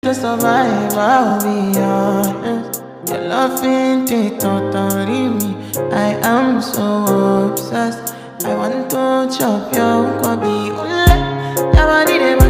to survive, I'll be honest. Your love ain't it, totally me. I am so obsessed. I want to chop your kwabi. Your body,